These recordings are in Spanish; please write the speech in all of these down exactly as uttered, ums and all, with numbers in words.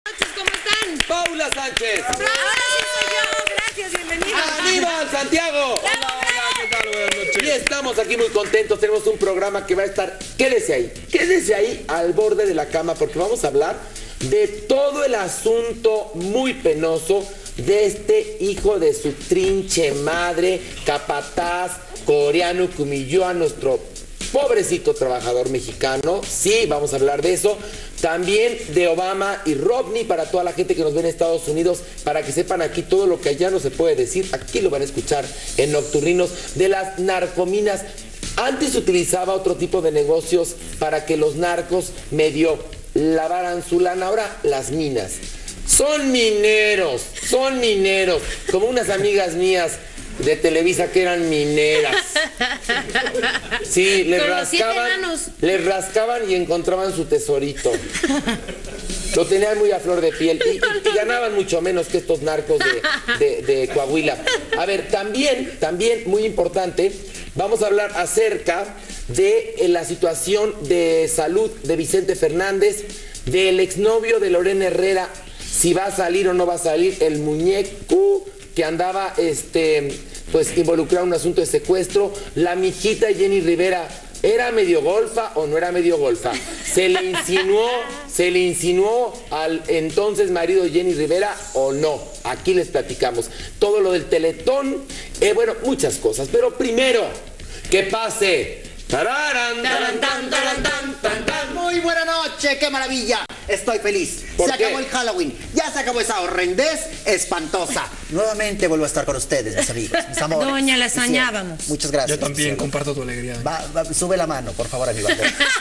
¿Cómo están? Paula Sánchez. ¡Bravo! Ahora sí soy yo. Gracias, bienvenido. Aníbal Santiago. Hola, ¿qué tal? Buenas noches. Y estamos aquí muy contentos. Tenemos un programa que va a estar, quédese ahí, quédese ahí al borde de la cama, porque vamos a hablar de todo el asunto muy penoso de este hijo de su trinche madre, capataz coreano que humilló a nuestro pobrecito trabajador mexicano. Sí, vamos a hablar de eso. También de Obama y Romney para toda la gente que nos ve en Estados Unidos, para que sepan aquí todo lo que allá no se puede decir. Aquí lo van a escuchar en Nocturninos. De las narcominas. Antes se utilizaba otro tipo de negocios para que los narcos medio lavaran su lana. Ahora las minas. Son mineros, son mineros. Como unas amigas mías de Televisa que eran mineras. Sí, les Con los siete rascaban, enanos. les rascaban y encontraban su tesorito. Lo tenían muy a flor de piel y, y- y ganaban mucho menos que estos narcos de, de- de Coahuila. A ver, también, también muy importante, vamos a hablar acerca de eh, la situación de salud de Vicente Fernández, del exnovio de Lorena Herrera, si va a salir o no va a salir, el muñeco que andaba este pues involucrado en un asunto de secuestro, la mijita Jenny Rivera, ¿era medio golfa o no era medio golfa? ¿Se le insinuó, se le insinuó al entonces marido Jenny Rivera o no? Aquí les platicamos. Todo lo del Teletón, eh, bueno, muchas cosas. Pero primero, que pase. Tararán, tarán, tan, tarán, tan, tan, tan. Muy buena noche, qué maravilla. Estoy feliz. ¿Por Se qué? acabó el Halloween. Ya se acabó esa horrendez espantosa. Nuevamente vuelvo a estar con ustedes, mis amigos, mis amores. Doña, la Mi cielo. extrañábamos. Muchas gracias. Yo también mi cielo. comparto tu alegría. Va, va, sube la mano, por favor, Aníbal.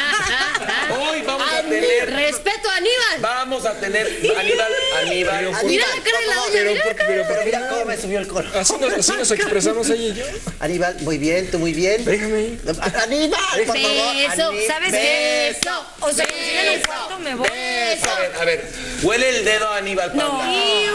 Hoy vamos a tener, Respeto a Aníbal. vamos a tener, Aníbal, Aníbal. Aníbal, Mira la cara de la por favor. doña, mira la por- cara. pero- Pero mira cómo me subió el coro. Así nos, así nos expresamos ella y yo. Aníbal, muy bien, tú muy bien. Déjame ahí. Aníbal, por favor. Beso, Aní- ¿sabes qué? beso, O sea, si en un beso, cuarto me voy. beso. A ver, a ver, huele el dedo a Aníbal, Paula.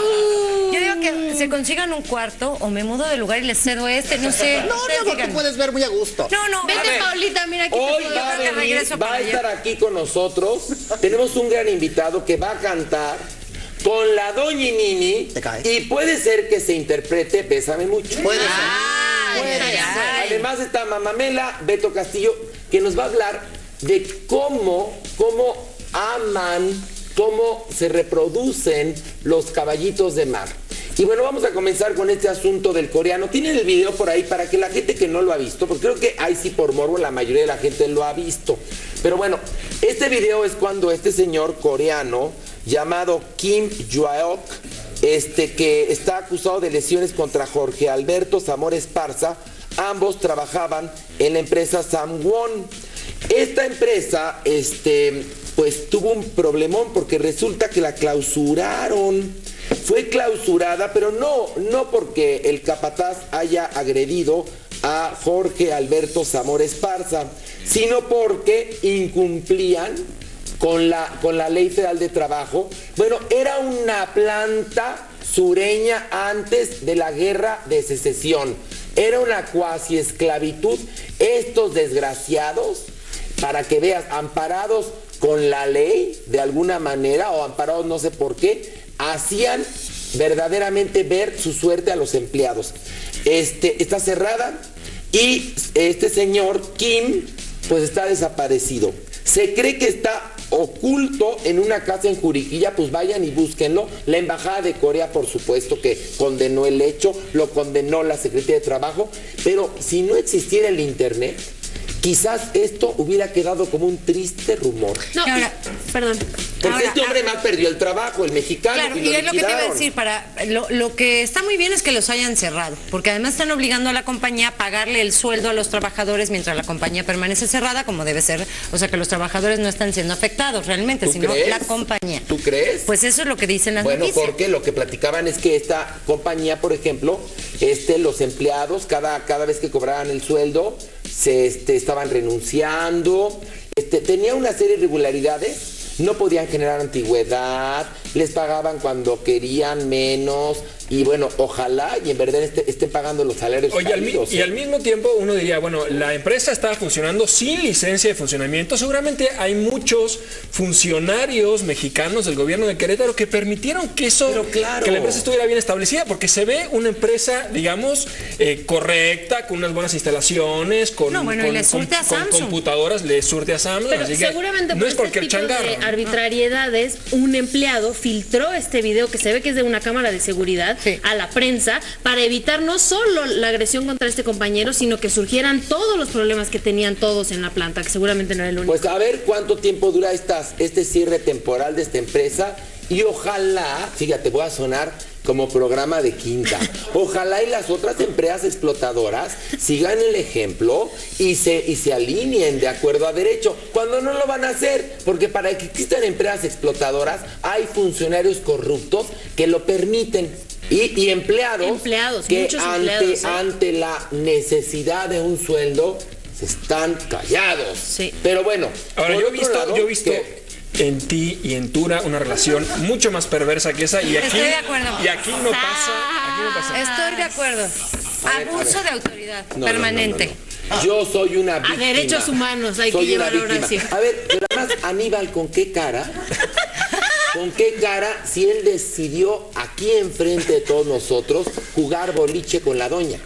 No. Yo digo que se consigan un cuarto o me mudo de lugar y les cedo este, no sé. No, ustedes mi amor, digan. tú puedes ver muy a gusto. No, no, A vete, ver, Paulita, mira aquí. Hoy te- yo va a creo que venir, regreso va para a allá. estar aquí con nosotros. Tenemos un gran invitado que va a cantar con la doña Nini. ¿Te cae? Y puede ser que se interprete Bésame Mucho. Puede ser. Ay, Puede ay, ser. ay. Además está Mamamela, Beto Castillo, que nos va a hablar de cómo, cómo aman, cómo se reproducen los caballitos de mar. Y bueno, vamos a comenzar con este asunto del coreano. Tienen el video por ahí para que la gente que no lo ha visto, porque creo que ahí sí por morbo la mayoría de la gente lo ha visto. Pero bueno, este video es cuando este señor coreano llamado Kim Jong-ok, este, que está acusado de lesiones contra Jorge Alberto Zamora Esparza, ambos trabajaban en la empresa Samwon. Esta empresa, este, pues tuvo un problemón porque resulta que la clausuraron. Fue clausurada, pero no, no porque el capataz haya agredido a Jorge Alberto Zamora Esparza, sino porque incumplían con la, con la Ley Federal de Trabajo. Bueno, era una planta sureña antes de la Guerra de Secesión. Era una cuasi esclavitud. Estos desgraciados, para que veas, amparados con la ley de alguna manera, o amparados no sé por qué, hacían verdaderamente ver su suerte a los empleados. Este, está cerrada y este señor Kim pues está desaparecido. Se cree que está oculto en una casa en Juriquilla, pues vayan y búsquenlo. La Embajada de Corea, por supuesto, que condenó el hecho, lo condenó la Secretaría de Trabajo, pero si no existiera el internet, quizás esto hubiera quedado como un triste rumor. No, ahora, perdón. Porque Ahora, este hombre más perdió el trabajo, el mexicano, Claro, y y lo es lo que te iba a liquidaron. decir, para lo, lo que está muy bien es que los hayan cerrado, porque además están obligando a la compañía a pagarle el sueldo a los trabajadores mientras la compañía permanece cerrada, como debe ser, o sea que los trabajadores no están siendo afectados realmente, ¿Tú sino crees? la compañía. ¿Tú crees? Pues eso es lo que dicen las Bueno, noticias. porque lo que platicaban es que esta compañía, por ejemplo, este, los empleados, cada, cada vez que cobraban el sueldo, se este, estaban renunciando, este, tenía una serie de irregularidades, no podían generar antigüedad, les pagaban cuando querían menos, y bueno, ojalá y en verdad este, estén pagando los salarios Oye, al mi- caídos, y ¿eh? al mismo tiempo uno diría, bueno, la empresa está funcionando sin licencia de funcionamiento. Seguramente hay muchos funcionarios mexicanos del gobierno de Querétaro que permitieron que eso, Pero claro. que la empresa estuviera bien establecida, porque se ve una empresa, digamos, eh, correcta, con unas buenas instalaciones, con, No, bueno, y con, le con- surte a con Samsung. computadoras, le surte a Samsung. Pero así que seguramente no por es este cualquier tipo changarro. de arbitrariedades, un empleado filtró este video que se ve que es de una cámara de seguridad Sí. a la prensa para evitar no solo la agresión contra este compañero, sino que surgieran todos los problemas que tenían todos en la planta, que seguramente no era el único. Pues a ver cuánto tiempo dura estas, este cierre temporal de esta empresa, y ojalá, fíjate, voy a sonar como programa de quinta, ojalá y las otras empresas explotadoras sigan el ejemplo y se, y se alineen de acuerdo a derecho, cuando no lo van a hacer, porque para que existan empresas explotadoras hay funcionarios corruptos que lo permiten. Y, y empleados, Empleados, que muchos ante, empleados, ¿eh? ante la necesidad de un sueldo se están callados. Sí. Pero bueno, Ahora, por yo he otro visto, lado, yo he visto que- en ti y en Tura una relación mucho más perversa que esa, y aquí, Estoy de acuerdo. y aquí no pasa, aquí no pasa. Estoy de acuerdo. A ver, a Abuso ver. de autoridad No, no, permanente. no, no, no. Yo soy una víctima. derechos humanos hay Soy que una llevar ahora víctima. sí. A ver, pero además, Aníbal, ¿con qué cara? ¿Con qué cara si él decidió aquí enfrente de todos nosotros jugar boliche con la doña?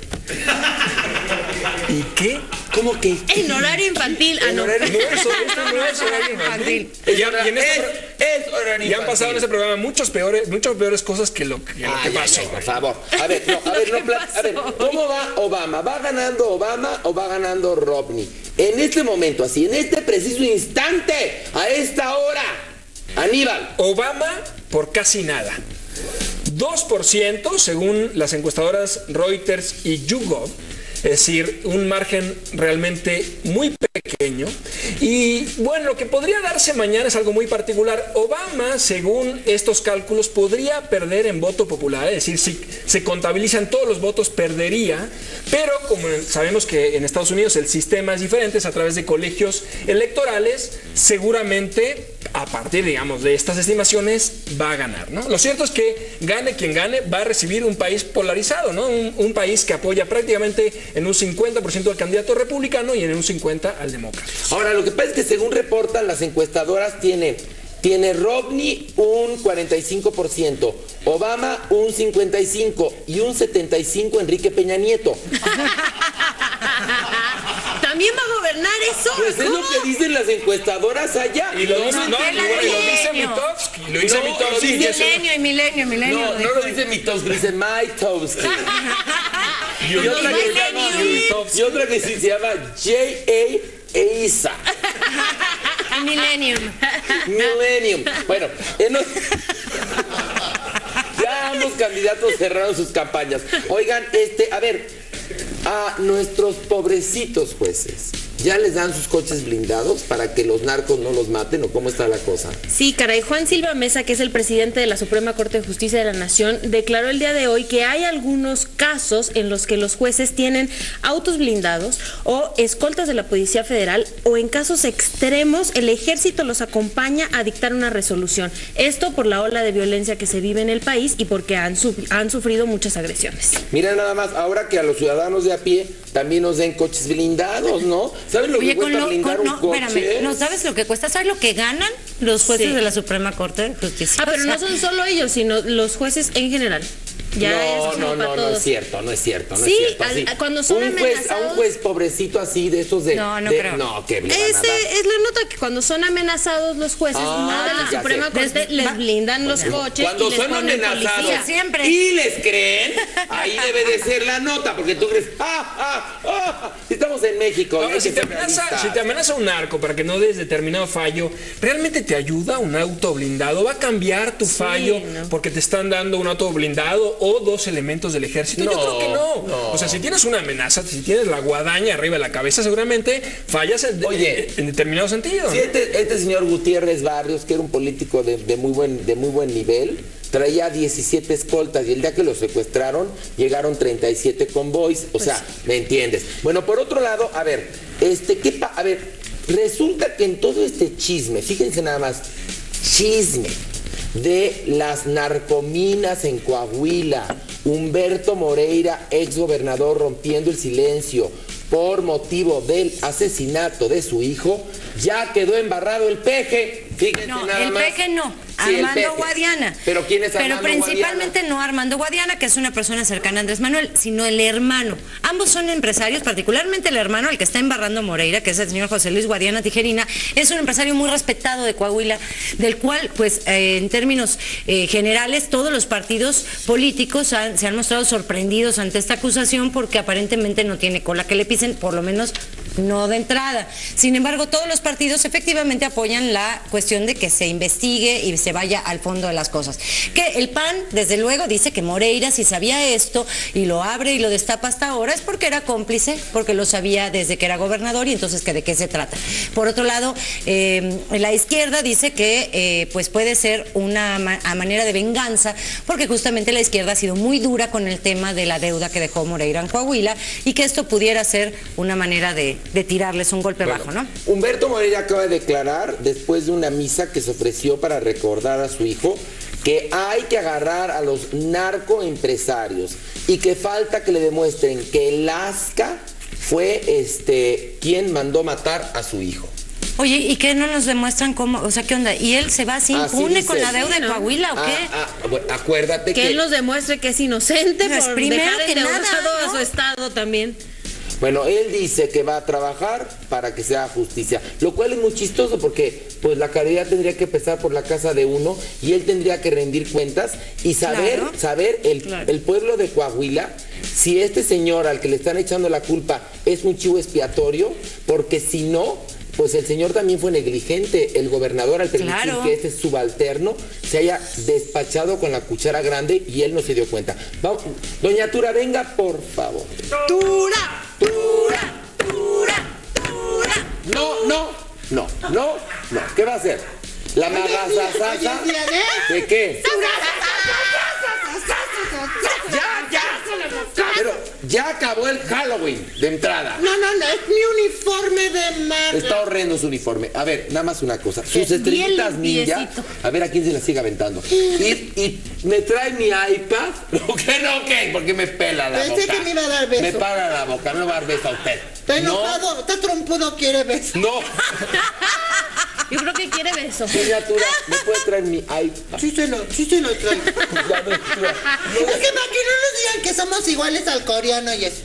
¿Y qué? ¿Cómo que? En horario infantil, ah, En no. horario- No, eso, esto no es horario infantil. Es Y, ya- hora- y en este es- pro- es horario y han pasado en infantil. este programa muchos peores, muchas peores cosas que lo que, lo que Ay, pasó. ay, ay, por favor. A ver, no, a ver, no, pla- a ver, ¿cómo va Obama? ¿Va ganando Obama o va ganando Romney? En este momento, así, en este preciso instante, a esta hora, Aníbal. Obama por casi nada. dos por ciento según las encuestadoras Reuters y YouGov, es decir, un margen realmente muy pequeño. Y bueno, lo que podría darse mañana es algo muy particular. Obama, según estos cálculos, podría perder en voto popular, es decir, si se contabilizan todos los votos, perdería, pero como sabemos que en Estados Unidos el sistema es diferente, es a través de colegios electorales, seguramente a partir, digamos, de estas estimaciones va a ganar, ¿no? Lo cierto es que gane quien gane, va a recibir un país polarizado, ¿no? Un, un país que apoya prácticamente en un cincuenta por ciento al candidato republicano y en un cincuenta por ciento al demócrata. Ahora, lo que pasa es que según reportan las encuestadoras, tiene, tiene Romney un cuarenta y cinco por ciento, Obama un cincuenta y cinco por ciento y un setenta y cinco por ciento Enrique Peña Nieto. ¿También va a gobernar eso? Pues es ¿Cómo? lo que dicen las encuestadoras allá. Y lo dice, no, qué y lo, y lo dice milenio. Mitofsky, lo dice No, Mitofsky, lo dice y eso- Milenio y milenio, milenio. No, no lo dice Mitowski, dice Mitowski. Y otra, que se llama, y otra que sí se llama J A Eiza. Millennium. Millennium. Bueno, en los- ya ambos candidatos cerraron sus campañas. Oigan, este, a ver, a nuestros pobrecitos jueces, ¿ya les dan sus coches blindados para que los narcos no los maten o cómo está la cosa? Sí, caray. Juan Silva Mesa, que es el presidente de la Suprema Corte de Justicia de la Nación, declaró el día de hoy que hay algunos casos en los que los jueces tienen autos blindados o escoltas de la Policía Federal, o en casos extremos el ejército los acompaña a dictar una resolución. Esto por la ola de violencia que se vive en el país y porque han, su- han sufrido muchas agresiones. Mira nada más, ahora que a los ciudadanos de a pie también nos den coches blindados, ¿no? ¿Saben lo Oye, que con cuesta lo, blindar con- un no, coche? espérame, ¿no sabes lo que cuesta? ¿Sabes lo que ganan los jueces Sí. de la Suprema Corte de Justicia? Ah, pero O sea, no son solo ellos, sino los jueces en general. Ya no, es como no, para no, no todos. es cierto, no es cierto, no Sí, es cierto. al- así. a- cuando son un juez, a amenazados- un juez pobrecito así de esos de... No, no de- creo. No, que le van a Ese dar. es la nota, que cuando son amenazados los jueces Ah, no de la ya Suprema sé. Corte Desde- les va- blindan los coches Cuando y les son ponen amenazados policía. siempre. y les creen, ahí debe de ser la nota, porque tú crees, ah, ah, ah, estamos en México. Ahora, hay si que te, ser amenaza, realistas. si te amenaza un narco para que no des determinado fallo, ¿realmente te ayuda un auto blindado? ¿Va a cambiar tu fallo no. porque te están dando un auto blindado o dos elementos del ejército? Yo No, creo que no. no. O sea, si tienes una amenaza, si tienes la guadaña arriba de la cabeza, seguramente fallas en, Oye, en determinado sentido. Sí, ¿no? este, este señor Gutiérrez Barrios, que era un político de, de muy buen, de muy buen nivel, traía diecisiete escoltas y el día que lo secuestraron llegaron treinta y siete convoys, o sea, ¿me entiendes? Bueno, por otro lado, a ver, este, ¿qué pa- a ver, resulta que en todo este chisme, fíjense nada más, chisme, de las narcominas en Coahuila. Humberto Moreira, ex gobernador, rompiendo el silencio por motivo del asesinato de su hijo, ya quedó embarrado el peje. Fíjense No, nada el más. peje no, Sí, el Armando peje. Guadiana. ¿Pero quién es Pero Armando principalmente Guadiana? no Armando Guadiana, que es una persona cercana a Andrés Manuel, sino el hermano. Ambos son empresarios, particularmente el hermano, el que está embarrando a Moreira, que es el señor José Luis Guadiana Tijerina, es un empresario muy respetado de Coahuila, del cual, pues, eh, en términos eh, generales, todos los partidos políticos han- se han mostrado sorprendidos ante esta acusación porque aparentemente no tiene cola que le pisen, por lo menos no de entrada. Sin embargo, todos los partidos efectivamente apoyan la cuestión de que se investigue y se vaya al fondo de las cosas. Que el P A N, desde luego, dice que Moreira, si sabía esto y lo abre y lo destapa hasta ahora, es porque era cómplice, porque lo sabía desde que era gobernador y entonces que de qué se trata. Por otro lado, eh, la izquierda dice que eh, pues puede ser una ma- a manera de venganza, porque justamente la izquierda ha sido muy dura con el tema de la deuda que dejó Moreira en Coahuila y que esto pudiera ser una manera de, de tirarles un golpe Bueno, bajo, ¿no? Humberto Moreira acaba de declarar, después de una misa que se ofreció para recordar a su hijo, que hay que agarrar a los narcoempresarios y que falta que le demuestren que el Lasca fue este quien mandó matar a su hijo. Oye, ¿y qué no nos demuestran cómo? O sea, ¿qué onda? ¿Y él se va así Así impune dice. con la deuda Sí, de ¿no? Coahuila o qué? Ah, ah, bueno, acuérdate Que que... él nos demuestre que es inocente Pues por primero dejar que endeudado nada, a ¿no? su estado también. Bueno, él dice que va a trabajar para que sea justicia, lo cual es muy chistoso porque pues la caridad tendría que empezar por la casa de uno y él tendría que rendir cuentas y saber, Claro. saber el, Claro. el pueblo de Coahuila si este señor al que le están echando la culpa es un chivo expiatorio, porque si no, pues el señor también fue negligente, el gobernador al permitir Claro. que este subalterno se haya despachado con la cuchara grande y él no se dio cuenta. Vamos, doña Tura, venga por favor. ¡Tura! ¡Tura! ¡Tura! ¡Tura! No, no, no, no, no. ¿Qué va a hacer? ¿La magazazaza? Oye, día de- ¿De qué? Ya, ya. Pero ya acabó el Halloween de entrada. No, no, no, es mi uniforme de mar. Está horrendo su uniforme. A ver, nada más una cosa. Sus Bien estrellitas ninja. limpiecito. A ver a quién se las sigue aventando. Y, y me trae mi iPad. ¿No qué? ¿No qué? Porque me pela la Pensé boca. que me iba a dar beso. Me para la boca. No me va a dar beso a usted. Está enojado, está trompudo, quiere beso. No. Yo creo que quiere beso. Doña Tura, ¿me puede traer mi iPad? Sí se lo, sí se lo traigo. Es que Ya, doña Tura. para que no nos digan que somos iguales al coreano y eso.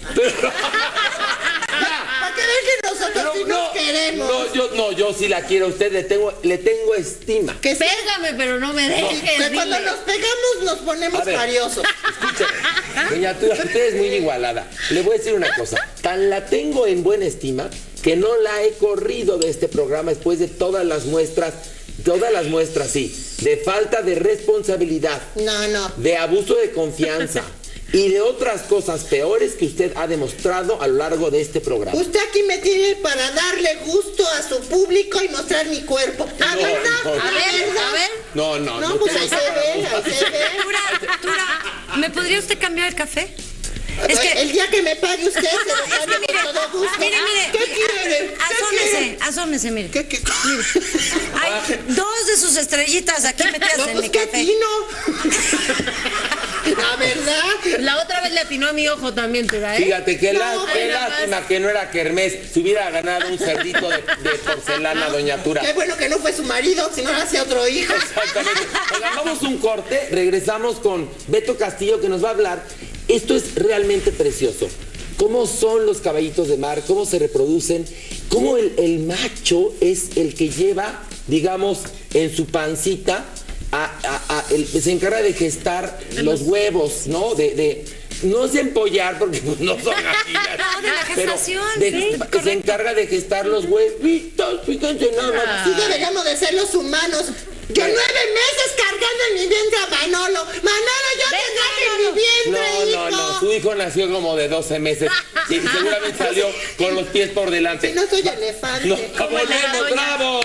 Para que vean que nosotros Pero sí nos queremos. no, yo, no, yo sí la quiero a usted, le tengo, le tengo estima. Que sí, Pégame, pero no me dejes. que cuando dile. nos pegamos nos ponemos A ver. cariosos. Escúcheme, doña Tura, usted es muy igualada. Le voy a decir una cosa, tan la tengo en buena estima que no la he corrido de este programa después de todas las muestras, todas las muestras, sí, de falta de responsabilidad, No, no. de abuso de confianza y de otras cosas peores que usted ha demostrado a lo largo de este programa. Usted aquí me tiene para darle gusto a su público y mostrar mi cuerpo. ¿A No, verdad? no, ¿A no. verdad? A ver. No, no, No, no. pues usted ahí no se está para ve, ahí se ve. Tura, Tura, ¿me podría usted cambiar el café? Es que... El día que me pague usted se lo cambio con todo gusto. Mire, mire. ¿Qué quiere? ¿Qué Asómese, quiere? asómese, mire. ¿Qué, qué? Hay dos de sus estrellitas aquí metidas No, en pues mi qué café. fino. La verdad. La otra vez le atinó a mi ojo también, Tura, ¿eh? Fíjate, qué, No, lá- qué ay, nada lástima que no era Kermés. Se hubiera ganado un cerdito de, de porcelana, doña Tura. Qué bueno que no fue su marido, si no lo hacía otro hijo. Exactamente. Oigan, vamos un corte, regresamos con Beto Castillo que nos va a hablar. Esto es realmente precioso. Cómo son los caballitos de mar, cómo se reproducen, cómo el, el macho es el que lleva, digamos, en su pancita, a, a- a- el- se encarga de gestar los huevos, ¿no? De, de no es empollar porque pues, no son gallinas. No, de la pero gestación, de- sí, se correcto. encarga de gestar los huevitos, fíjense nada más. Sí deberíamos de ser los humanos. Yo nueve meses cargando en mi vientre a Manolo. Manolo, yo te traje en mi vientre, No, hijo. no, no, su hijo nació como de doce meses y seguramente salió con los pies por delante. Si no soy elefante. No, como la volvemos, doña. bravo.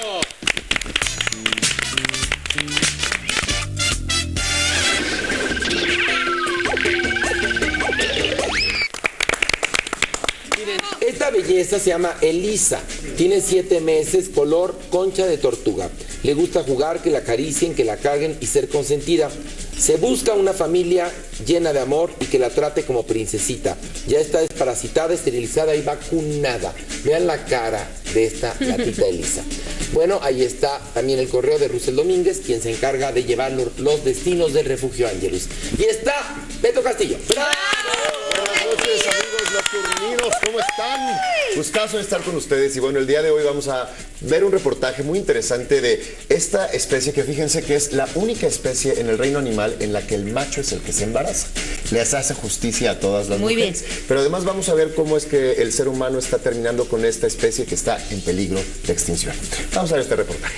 Miren, esta belleza se llama Elisa, tiene siete meses, color concha de tortuga. le gusta jugar, que la acaricien, que la carguen y ser consentida. Se busca una familia llena de amor y que la trate como princesita. Ya está desparasitada, esterilizada y vacunada. Vean la cara de esta gatita Elisa. Bueno, ahí está también el correo de Russell Domínguez, quien se encarga de llevar los, los destinos del Refugio Ángelus. Y está Beto Castillo. ¡Bravo! Buenas noches, amigos nocturninos, ¿cómo están? Gustazo de estar con ustedes. Y bueno, el día de hoy vamos a ver un reportaje muy interesante de esta especie que fíjense que es la única especie en el reino animal en la que el macho es el que se embaraza. Les hace justicia a todas las Muy mujeres. bien. Pero además vamos a ver cómo es que el ser humano está terminando con esta especie que está en peligro de extinción. Vamos a ver este reportaje.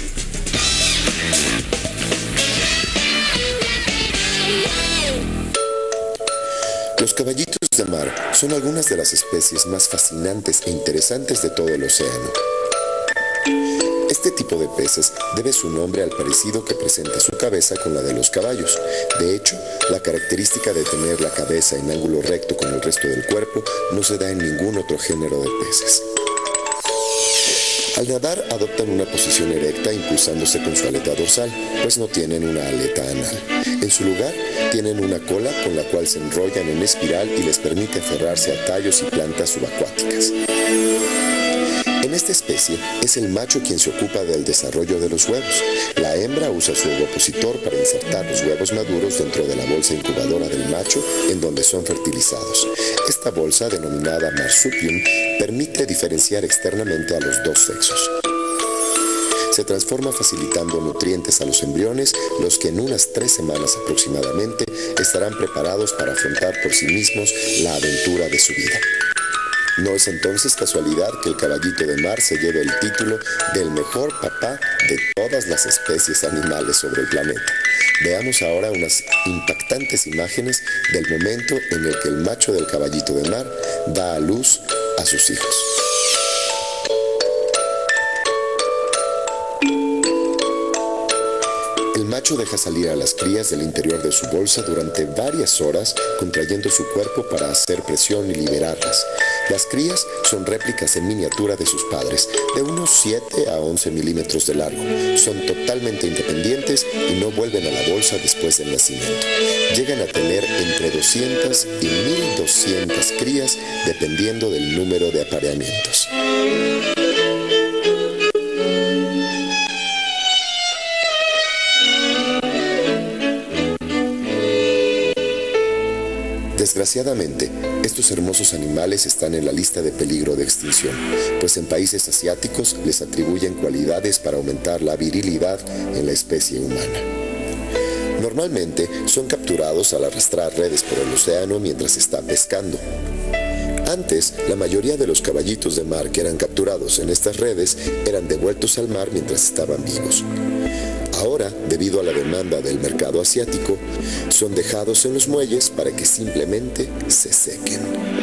Los caballitos de mar son algunas de las especies más fascinantes e interesantes de todo el océano. Este tipo de peces debe su nombre al parecido que presenta su cabeza con la de los caballos. De hecho, la característica de tener la cabeza en ángulo recto con el resto del cuerpo no se da en ningún otro género de peces. Al nadar adoptan una posición erecta impulsándose con su aleta dorsal, pues no tienen una aleta anal. En su lugar, tienen una cola con la cual se enrollan en espiral y les permite aferrarse a tallos y plantas subacuáticas. En esta especie, es el macho quien se ocupa del desarrollo de los huevos. La hembra usa su ovopositor para insertar los huevos maduros dentro de la bolsa incubadora del macho, en donde son fertilizados. Esta bolsa, denominada marsupium, permite diferenciar externamente a los dos sexos. Se transforma facilitando nutrientes a los embriones, los que en unas tres semanas aproximadamente estarán preparados para afrontar por sí mismos la aventura de su vida. No es entonces casualidad que el caballito de mar se lleve el título del mejor papá de todas las especies animales sobre el planeta. Veamos ahora unas impactantes imágenes del momento en el que el macho del caballito de mar da a luz a sus hijos. El macho deja salir a las crías del interior de su bolsa durante varias horas, contrayendo su cuerpo para hacer presión y liberarlas. Las crías son réplicas en miniatura de sus padres, de unos siete a once milímetros de largo. Son totalmente independientes y no vuelven a la bolsa después del nacimiento. Llegan a tener entre doscientas y mil doscientas crías, dependiendo del número de apareamientos. Desgraciadamente, estos hermosos animales están en la lista de peligro de extinción, pues en países asiáticos les atribuyen cualidades para aumentar la virilidad en la especie humana. Normalmente son capturados al arrastrar redes por el océano mientras se está pescando. Antes, la mayoría de los caballitos de mar que eran capturados en estas redes eran devueltos al mar mientras estaban vivos. Ahora, debido a la demanda del mercado asiático, son dejados en los muelles para que simplemente se sequen.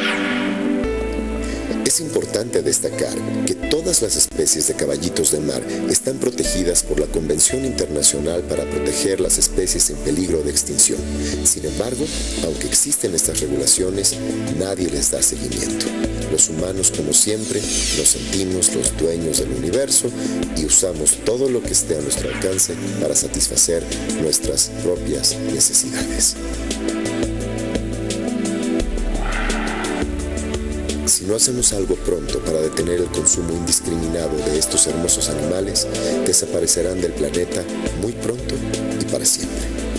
Es importante destacar que todas las especies de caballitos de mar están protegidas por la Convención Internacional para proteger las especies en peligro de extinción. Sin embargo, aunque existen estas regulaciones, nadie les da seguimiento. Los humanos, como siempre, nos sentimos los dueños del universo y usamos todo lo que esté a nuestro alcance para satisfacer nuestras propias necesidades. Si no hacemos algo pronto para detener el consumo indiscriminado de estos hermosos animales, desaparecerán del planeta muy pronto y para siempre.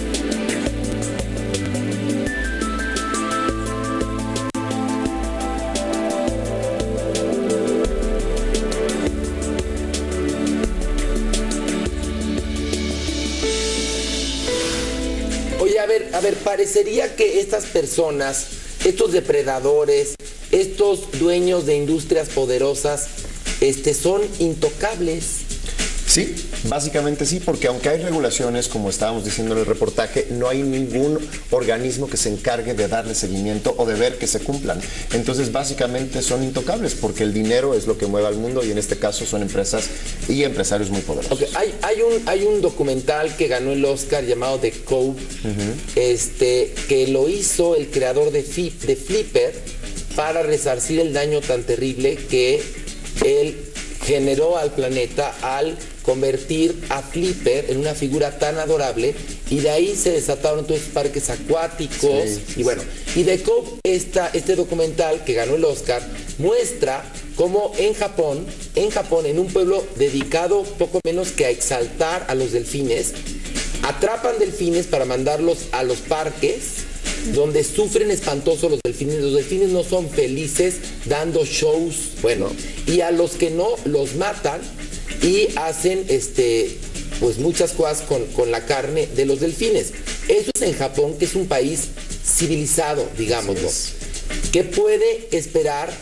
Oye, a ver, a ver, parecería que estas personas, estos depredadores, estos dueños de industrias poderosas, este, son intocables. Sí, básicamente sí, porque aunque hay regulaciones, como estábamos diciendo en el reportaje, no hay ningún organismo que se encargue de darle seguimiento o de ver que se cumplan. Entonces, básicamente son intocables, porque el dinero es lo que mueve al mundo y en este caso son empresas y empresarios muy poderosos. Okay, hay, hay, un, hay un documental que ganó el Oscar llamado The Cove, uh-huh. este, que lo hizo el creador de, Fi, de Flipper para resarcir el daño tan terrible que él generó al planeta al convertir a Flipper en una figura tan adorable y de ahí se desataron entonces parques acuáticos. Sí. Y bueno, y The Cove, esta, este documental que ganó el Oscar, muestra cómo en Japón, en Japón, en un pueblo dedicado poco menos que a exaltar a los delfines, atrapan delfines para mandarlos a los parques donde sufren espantoso los delfines. Los delfines no son felices dando shows, bueno, y a los que no los matan y hacen este pues muchas cosas con, con la carne de los delfines. Eso es en Japón, que es un país civilizado, digámoslo. ¿Qué puede esperar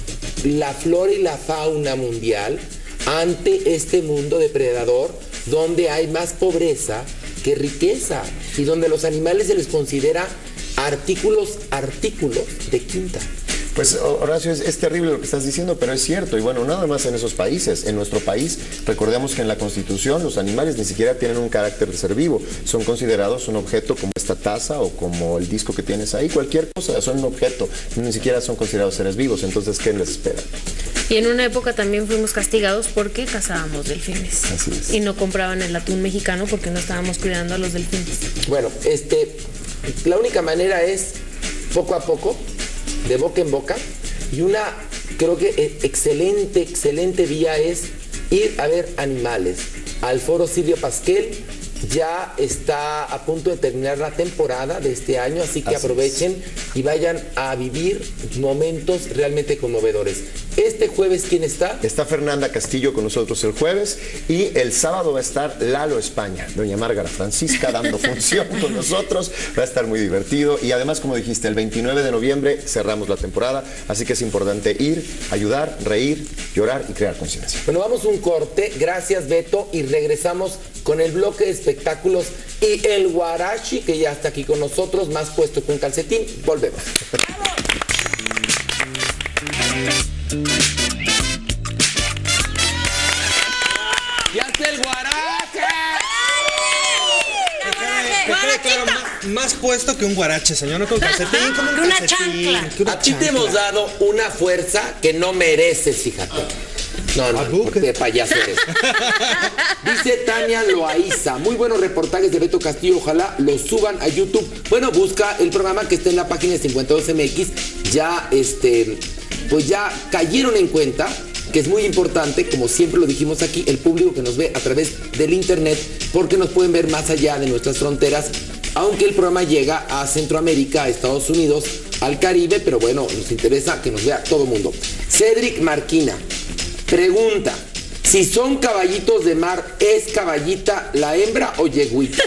la flora y la fauna mundial ante este mundo depredador donde hay más pobreza que riqueza y donde los animales se les considera artículos, artículos de quinta? Pues Horacio, es, es terrible lo que estás diciendo, pero es cierto. Y bueno, nada más en esos países. En nuestro país, recordemos que en la Constitución los animales ni siquiera tienen un carácter de ser vivo. Son considerados un objeto como esta taza o como el disco que tienes ahí. Cualquier cosa, son un objeto. Ni siquiera son considerados seres vivos. Entonces, ¿qué les espera? Y en una época también fuimos castigados porque cazábamos delfines. Así es. Y no compraban el atún mexicano porque no estábamos cuidando a los delfines. Bueno, este, la única manera es poco a poco, de boca en boca, y una, creo que excelente, excelente vía es ir a ver animales. Al Foro Silvio Pasquel ya está a punto de terminar la temporada de este año, así que así aprovechen es. Y vayan a vivir momentos realmente conmovedores. Este jueves, ¿quién está? Está Fernanda Castillo con nosotros el jueves, y el sábado va a estar Lalo España, doña Márgara Francisca dando función con nosotros. Va a estar muy divertido, y además, como dijiste, el veintinueve de noviembre cerramos la temporada, así que es importante ir, ayudar, reír, llorar y crear conciencia. Bueno, vamos a un corte, gracias Beto, y regresamos con el bloque de espectáculos y el Guarachi, que ya está aquí con nosotros, más puesto que un calcetín. Volvemos. ¡Ya está el Guarache! Que quede claro, más, más puesto que un guarache, señor, no con calcetín, como un una calcetín. chancla. Que una A ti te chancla. hemos dado una fuerza que no mereces, fíjate. No, no, porque payaso eres. Dice Tania Loaiza, muy buenos reportajes de Beto Castillo, ojalá los suban a YouTube. Bueno, busca el programa que está en la página de cincuenta y dos M X. Ya, este, pues ya cayeron en cuenta que es muy importante, como siempre lo dijimos aquí, el público que nos ve a través del internet, porque nos pueden ver más allá de nuestras fronteras, aunque el programa llega a Centroamérica, a Estados Unidos, al Caribe, pero bueno, nos interesa que nos vea todo el mundo. Cedric Marquina pregunta, si son caballitos de mar, ¿es caballita la hembra o yegüita?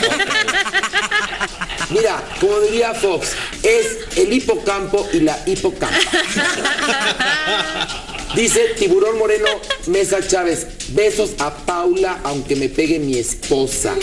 Mira, como diría Fox, es el hipocampo y la hipocampa. Dice Tiburón Moreno Mesa Chávez, besos a Paula, aunque me pegue mi esposa.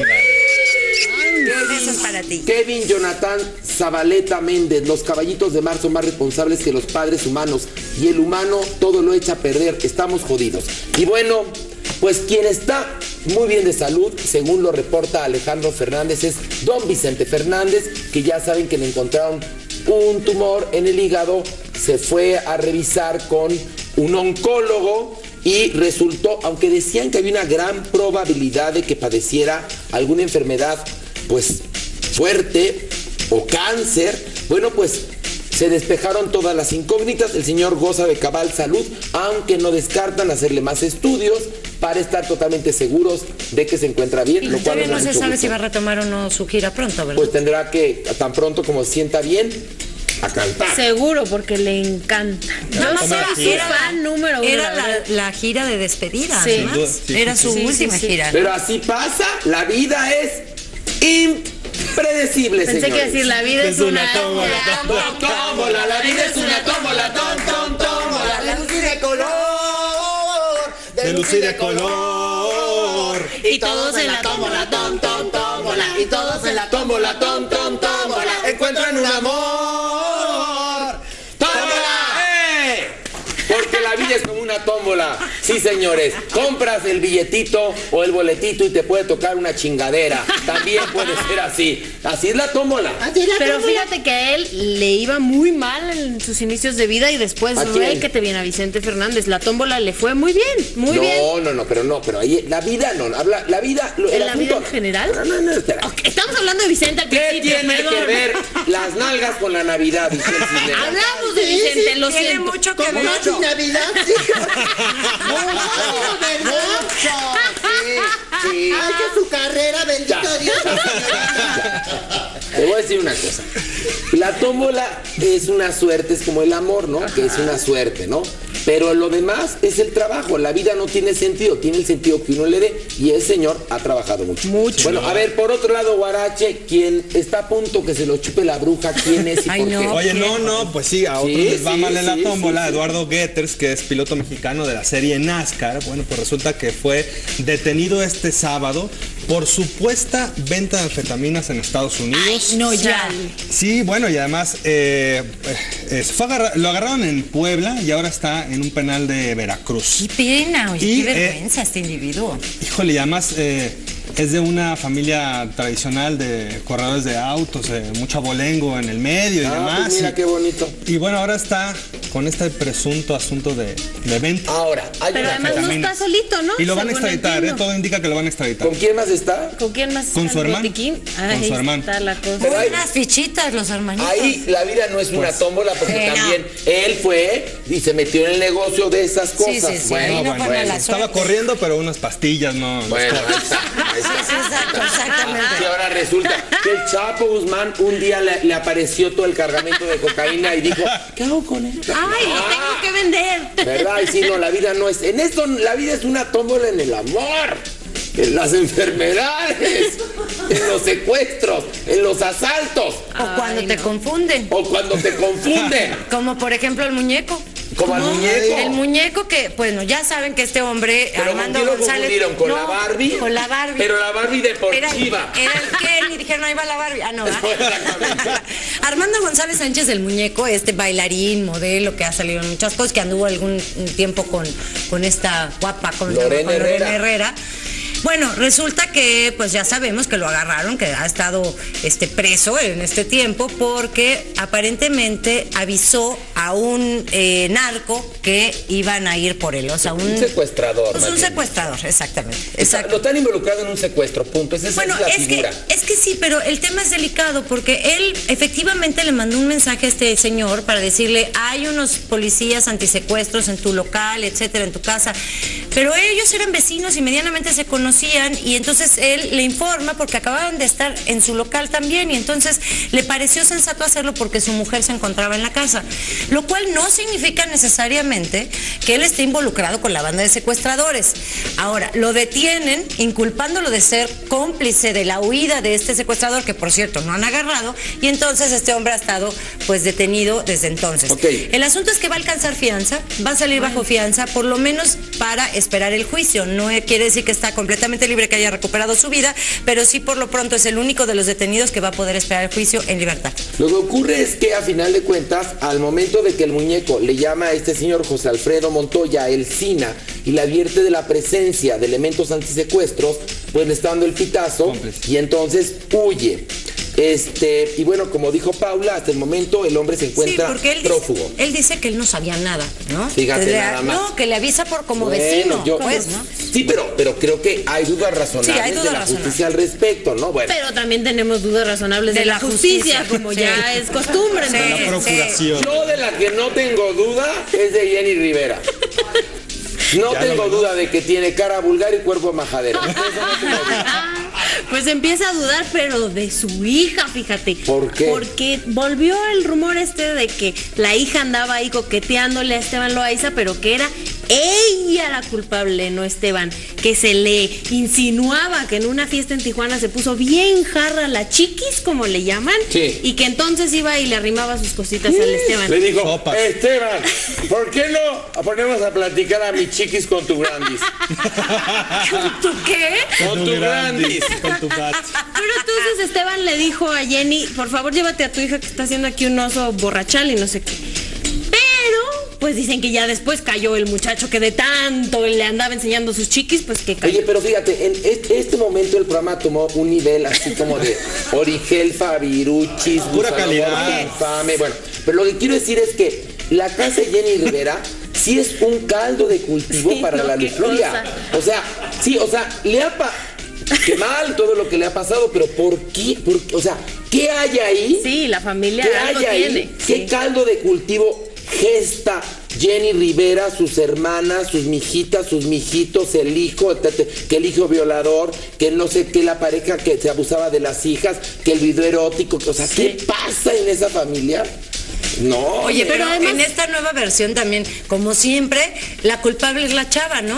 Besos para ti. Kevin Jonathan Zabaleta Méndez, los caballitos de mar son más responsables que los padres humanos y el humano todo lo echa a perder, estamos jodidos. Y bueno, pues quien está muy bien de salud, según lo reporta Alejandro Fernández, es don Vicente Fernández, que ya saben que le encontraron un tumor en el hígado, se fue a revisar con un oncólogo y resultó, aunque decían que había una gran probabilidad de que padeciera alguna enfermedad pues fuerte o cáncer, bueno, pues se despejaron todas las incógnitas. El señor goza de cabal salud, aunque no descartan hacerle más estudios para estar totalmente seguros de que se encuentra bien. Y lo cual todavía nos no da se mucho sabe gusto. si va a retomar o no su gira pronto, ¿verdad? Pues tendrá que, tan pronto como se sienta bien, a cantar. Seguro, porque le encanta. Nada más soy era- su era- fan número uno. Era la la, verdad. la gira de despedida, Sí. además. Sin duda, sí, Era sí, su sí. Sí, última sí, sí. gira. ¿no? Pero así pasa, la vida es impredecible, Pensé señores. que decir la vida es una tómbola, Tómbola, tómbola, la vida es una tómbola, tom, tom, tómbola, De luz y de color. de luz y de color. Y todos en la tómbola, tom, tom, tómbola. Y todos en la tómbola, tom, tom, tómbola, encuentran un amor. ¡Tómbola! ¡Eh! Porque la vida es como una tómbola. Sí, señores. Compras el billetito o el boletito y te puede tocar una chingadera. También puede ser así. Así es la tómbola. Así es la Pero tómbola. fíjate que a él le iba muy mal en sus inicios de vida y después, ¿A quién? rey que te viene a Vicente Fernández. La tómbola le fue muy bien, muy no, bien. No, no, no, pero no, pero ahí la vida no, habla, la vida, lo, el ¿En la vida asunto- en general? No, no, no, espera. Ok, estamos hablando de Vicente al ¿Qué principio, tiene perdón. que ver las nalgas con la Navidad, Vicente Cisneros? Hablamos de Sí, Vicente, sí, lo tiene siento. mucho que ¿Cómo ver. no? ¿Sin Navidad? Sí. No, ¿verdad? Sí, sí. Ay, que su carrera, bendito Ya. Dios. Te voy a decir una cosa. La tómbola es una suerte, es como el amor, ¿no? Que es una suerte, ¿no? Pero lo demás es el trabajo. La vida no tiene sentido, tiene el sentido que uno le dé. Y el señor ha trabajado mucho. Mucho. Bueno, a ver, por otro lado, Guarache, quien está a punto que se lo chupe la bruja, ¿quién es y Ay, por no. qué? Oye, no, no, pues sí, a otros Sí, les va sí, mal en la sí, tómbola. sí, sí. Eduardo Getters, que es piloto mexicano de la serie NASCAR, bueno, pues resulta que fue detenido este sábado por supuesta venta de anfetaminas en Estados Unidos. No, ya. Sí, bueno, y además eh, eh, fue agarra- lo agarraron en Puebla y ahora está en un penal de Veracruz. Qué pena, oye, Y, qué eh, vergüenza este individuo. Híjole, y además eh, es de una familia tradicional de corredores de autos, eh, mucho abolengo en el medio y Ah, demás. pues mira y, qué bonito. y bueno, ahora está con este presunto asunto de, de venta. Ahora, hay Pero una además no anfetaminas. está solito, ¿no? Y lo van a Según extraditar, ¿eh? entiendo. Todo indica que lo van a extraditar. ¿Con quién más está? ¿Con quién más? Con está su el hermano. botiquín? Con Ahí su hermano. está la cosa. Pero hay- Unas fichitas, los hermanitos. Ahí la vida no es una Pues, tómbola porque eh, no. también él fue y se metió en el negocio de esas Sí, cosas. sí, sí, Bueno, ahí no bueno, fue bueno. mala Estaba suerte. corriendo, pero unas pastillas, ¿no? no Bueno, estaba- ahí está, ahí Sí, está. sí, exacto, exactamente. Y ahora resulta que el Chapo Guzmán un día le, le apareció todo el cargamento de cocaína y dijo, ¿qué hago con él? ¡Ay, lo tengo que vender! ¿Verdad? Y sí, no, la vida no es... En esto, la vida es una tómbola en el amor, en las enfermedades, en los secuestros, en los asaltos, O cuando te confunden. o cuando te confunden, Como por ejemplo el muñeco. como al No, muñeco. El muñeco que, bueno, ya saben que este hombre, Pero Armando ¿con quién lo González. confundieron? ¿Con no, la Barbie? Con la Barbie. Pero la Barbie Era, deportiva. era el Ken y dijeron, ahí va la Barbie. Ah, no, ¿verdad? Exactamente. Armando González Sánchez, el muñeco, este bailarín, modelo que ha salido en muchas cosas, que anduvo algún tiempo con, con esta guapa, con, Lorena con Lorena Herrera. Herrera. Bueno, resulta que pues ya sabemos que lo agarraron, que ha estado este, preso en este tiempo porque aparentemente avisó a un eh, narco que iban a ir por él. O sea, un, Un secuestrador. Pues más un bien. secuestrador, exactamente. Está- exacto. Lo están involucrado en un secuestro, punto. Esa, esa Bueno, es la es que, figura. es que sí, pero el tema es delicado porque él efectivamente le mandó un mensaje a este señor para decirle, hay unos policías antisecuestros en tu local, etcétera, en tu casa, pero ellos eran vecinos y medianamente se conocían y entonces él le informa porque acababan de estar en su local también y entonces le pareció sensato hacerlo porque su mujer se encontraba en la casa, lo cual no significa necesariamente que él esté involucrado con la banda de secuestradores. Ahora, lo detienen inculpándolo de ser cómplice de la huida de este secuestrador, que por cierto no han agarrado, y entonces este hombre ha estado pues detenido desde entonces. Ok. El asunto es que va a alcanzar fianza, va a salir bajo fianza, por lo menos para esperar el juicio. No quiere decir que está completamente libre, que haya recuperado su vida, pero sí por lo pronto es el único de los detenidos que va a poder esperar el juicio en libertad. Lo que ocurre es que a final de cuentas, al momento de que el muñeco le llama a este señor José Alfredo Montoya, el SINA, y le advierte de la presencia de elementos antisecuestros, pues le está dando el pitazo Cómplice. y entonces huye. Este, y bueno, como dijo Paula, hasta el momento el hombre se encuentra Sí, porque él prófugo. dice, él dice que él no sabía nada, ¿no? Fíjate Que le- nada más. No, que le avisa por como Bueno, vecino, yo- pues, ¿no? Sí, pero, pero creo que hay dudas razonables Sí, hay dudas de la razonables. justicia al respecto, ¿no? Bueno. Pero también tenemos dudas razonables de, De la la justicia, justicia. como Sí. ya es costumbre. Sí. entonces. La procuración. Yo de la que no tengo duda es de Jenny Rivera. No Ya tengo lo vimos. duda de que tiene cara vulgar y cuerpo de majadero. Eso no tengo duda. Pues empieza a dudar, pero de su hija, fíjate. ¿Por qué? Porque volvió el rumor este de que la hija andaba ahí coqueteándole a Esteban Loaiza, pero que era ella la culpable, no Esteban. Que se le insinuaba que en una fiesta en Tijuana se puso bien jarra la chiquis, como le llaman. Sí. Y que entonces iba y le arrimaba sus cositas al Esteban. Le dijo, Sopas. Esteban, ¿por qué no ponemos a platicar a mi chiquis con tu grandis? ¿Tú qué? Con tu grandis. Con tu bat. Pero entonces Esteban le dijo a Jenny, por favor llévate a tu hija que está haciendo aquí un oso borrachal y no sé qué. Pero, pues dicen que ya después cayó el muchacho que de tanto le andaba enseñando sus chiquis, pues que cayó. Oye, pero fíjate, en este, este momento el programa tomó un nivel así como de Origel, Fabiruchis, pura calidad. Infame. Bueno, pero lo que quiero decir es que la casa de Jenny Rivera sí es un caldo de cultivo Sí, para no, la qué lujuria. O sea, sí, o sea, le ha pa qué mal todo lo que le ha pasado, pero ¿por qué? ¿Por qué? O sea, ¿qué hay ahí? Sí, la familia ¿Qué algo hay ahí? tiene. ¿Qué Sí. caldo de cultivo gesta Jenny Rivera, sus hermanas, sus mijitas, sus mijitos, el hijo, que el hijo violador, que no sé qué, la pareja que se abusaba de las hijas, que el video erótico, o sea, ¿qué pasa en esa familia? No. Oye, pero, pero además- en esta nueva versión también, como siempre, la culpable es la chava, ¿no?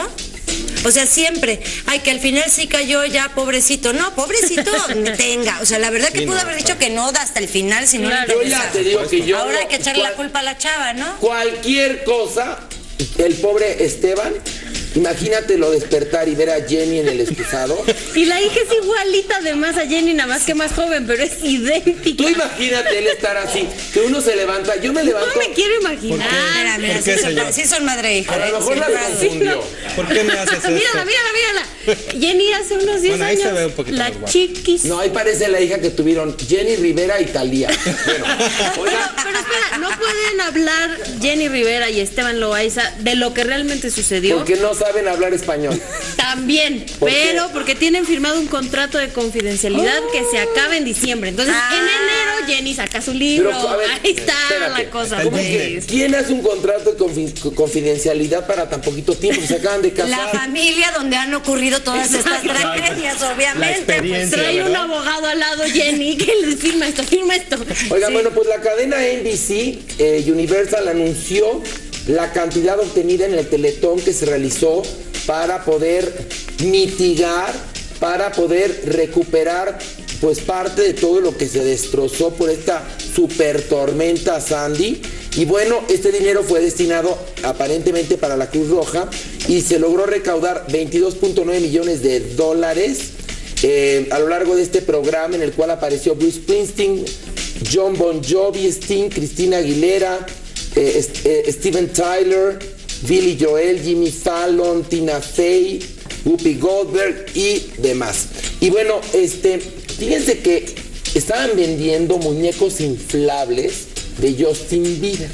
O sea, siempre, ay, que al final sí cayó ya, pobrecito. No, pobrecito, tenga. O sea, la verdad que Sí, pudo no, haber está. dicho que no da hasta el final, si no Claro. le Yo interesa. ya te digo que yo. Ahora hay que echarle cual- la culpa a la chava, ¿no? Cualquier cosa, el pobre Esteban, imagínatelo despertar y ver a Jenny en el excusado. Y la hija es igualita además a Jenny, nada más que más joven, pero es idéntica. Tú imagínate él estar así, que uno se levanta, yo me No levanto. me quiero imaginar. Mira, mira, ¿Por qué, sí, son, señor? sí son madre e hija. A lo ¿eh? mejor la Siempre así. confundió. ¿Por qué me haces esto? Mírala, mírala, mírala. Jenny hace unos diez Bueno, ahí años. se ve un poquito la más guapa. chiquis. No, ahí parece la hija que tuvieron Jenny Rivera y Talía. Bueno, Pero, oiga, pero espera, no pueden hablar Jenny Rivera y Esteban Loaiza de lo que realmente sucedió. porque no saben hablar español. También, ¿Por pero qué? porque tienen firmado un contrato de confidencialidad que se acaba en diciembre. Entonces, Ah. en enero Jenny saca su libro. Pero, a ver, Ahí está espérate. la cosa. Está ¿Cómo el que pues. quién hace un contrato de confi- confidencialidad para tan poquito tiempo? Se acaban de La casar. familia donde han ocurrido todas estas Exacto. tragedias, obviamente. La experiencia. Trae un ¿verdad? abogado al lado, Jenny, que les firma esto, firma esto. Oigan, Sí. bueno, pues la cadena N B C, eh, Universal, anunció la cantidad obtenida en el Teletón que se realizó para poder mitigar, para poder recuperar pues parte de todo lo que se destrozó por esta super tormenta Sandy. Y bueno, este dinero fue destinado aparentemente para la Cruz Roja y se logró recaudar veintidós punto nueve millones de dólares eh, a lo largo de este programa, en el cual apareció Bruce Springsteen, John Bon Jovi, Sting, Cristina Aguilera, eh, est- eh, Steven Tyler, Billy Joel, Jimmy Fallon, Tina Fey, Whoopi Goldberg y demás. Y bueno, este, fíjense que estaban vendiendo muñecos inflables de Justin Bieber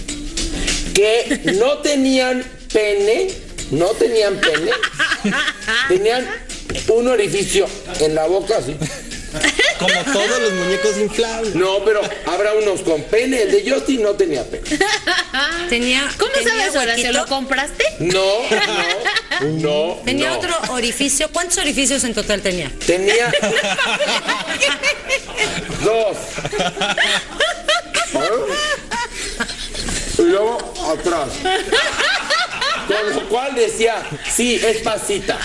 que no tenían pene, no tenían pene, tenían un orificio en la boca así. Como todos los muñecos inflables. No, pero habrá unos con pene. El de Justin no tenía pene. Tenía, ¿Cómo tenía sabes, Horacio? huequito. ¿Lo compraste? No, no, no. Tenía no. otro orificio. ¿Cuántos orificios en total tenía? Tenía dos. Y luego atrás. Con lo cual decía, sí, es pasita.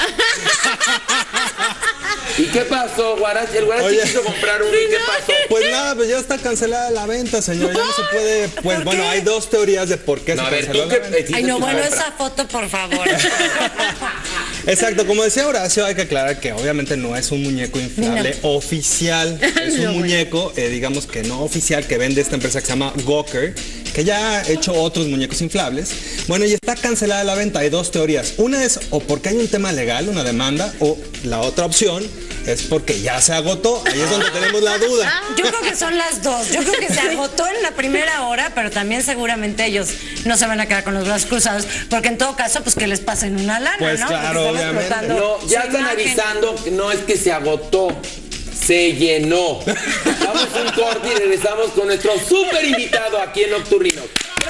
¿Y qué pasó, Guarachi? El Guarachi Oye. quiso comprar uno y ¿qué pasó? Pues nada, pues ya está cancelada la venta, señor. Ya no se puede. Pues ¿Por bueno, qué? hay dos teorías de por qué No, se a ver, canceló tú la qué venta. Ay, no, tu bueno, compra. esa foto, por favor. Exacto, como decía Horacio, hay que aclarar que obviamente no es un muñeco inflable oficial. Es un No, bueno. muñeco, eh, digamos que no oficial, que vende esta empresa que se llama Gawker, que ya ha hecho otros muñecos inflables. Bueno, y está cancelada la venta. Hay dos teorías. Una es o porque hay un tema legal, una demanda, o la otra opción es porque ya se agotó. Ahí es donde tenemos la duda. Yo creo que son las dos. Yo creo que se agotó en la primera hora, pero también seguramente ellos no se van a quedar con los brazos cruzados, porque en todo caso, pues que les pasen una lana, Pues ¿no? Porque claro, están obviamente. explotando No, ya su están imagen. avisando que no es que se agotó, se llenó. Damos un corte y regresamos con nuestro súper invitado aquí en Nocturninos.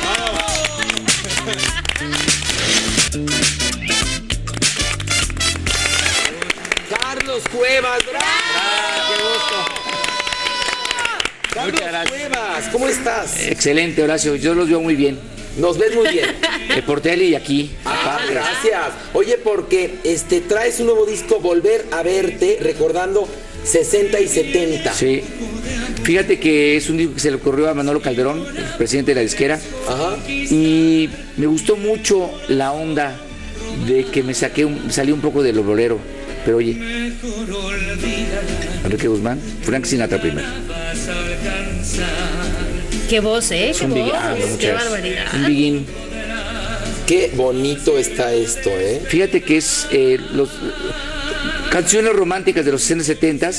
Carlos Cuevas, bravo. Qué gusto. Carlos Muchas gracias. Cuevas, ¿cómo estás? Excelente, Horacio. Yo los veo muy bien. Nos ves muy bien. Eh, por tele y aquí. Ah, aparte. gracias. Oye, porque este traes un nuevo disco, Volver a Verte, recordando sesenta y setenta. Sí. Fíjate que es un disco que se le ocurrió a Manolo Calderón, el presidente de la disquera. Ajá. Y me gustó mucho la onda de que me saqué un, salí un poco del bolero. Pero oye, Enrique Guzmán, Frank Sinatra primero. Qué voz, ¿eh? Es Qué un voz. begin- ah, no, Qué muchas- barbaridad. un begin Qué bonito está esto, ¿eh? Fíjate que es eh, los canciones románticas de los sesenta, setenta,